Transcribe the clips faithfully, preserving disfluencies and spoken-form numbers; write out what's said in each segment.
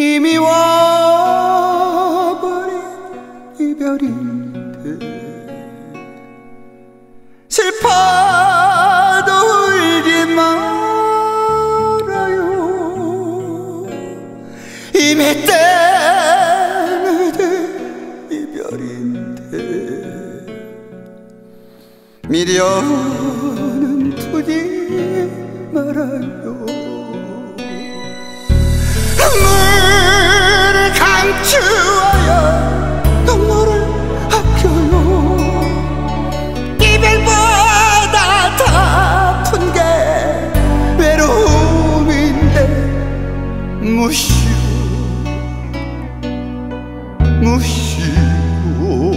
이미 와버린 이별인데 슬퍼도 울지 말아요. 이미 때문에 이별인데 미련은 두지 말아요. 눈물을 감추어야 눈물을 아껴요. 이별보다 더 아픈 게 외로움인데 무시로 무시로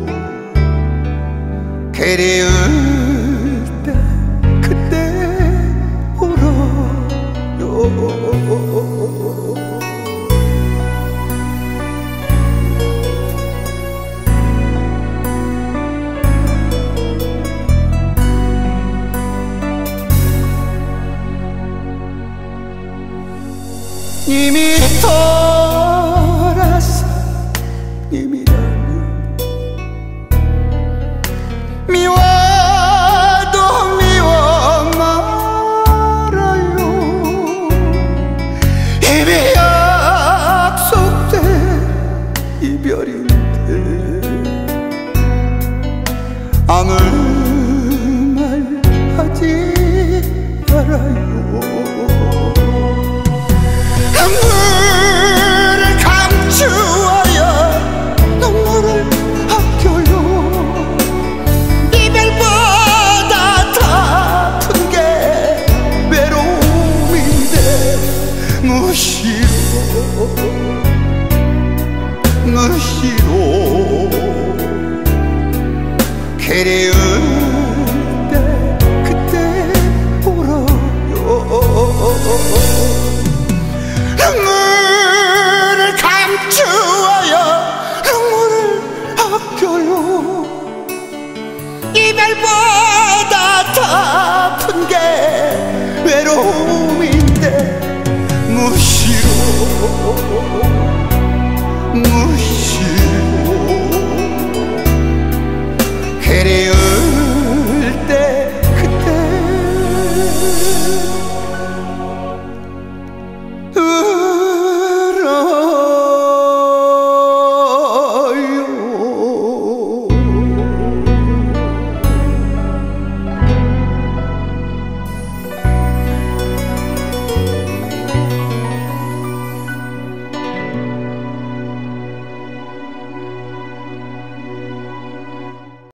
그리울 때 그때 울어요. 이미 돌아서 님이라면 미워도 미워 말아요. 이미 약속된 이별인데 아무 말 하지 말아요. 눈물을 감추어야 눈물을 아껴요. 이별보다 더 아픈 게 외로움인데 무시로 무시로 그리울 때 그때 울어요. 눈물을 감추어야 눈물을 아껴요. 이별보다 더 아픈 게 외로움인데 무시로